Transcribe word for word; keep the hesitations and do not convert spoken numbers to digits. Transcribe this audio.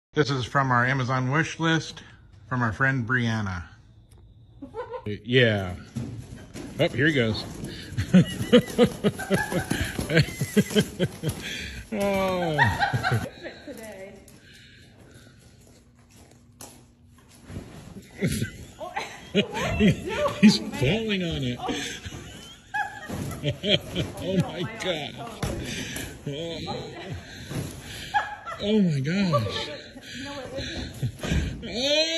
This is from our Amazon wish list from our friend Brianna. Yeah. Oh, here he goes. Oh. he, he's falling on it. Oh my god. Oh, oh my gosh. Oh.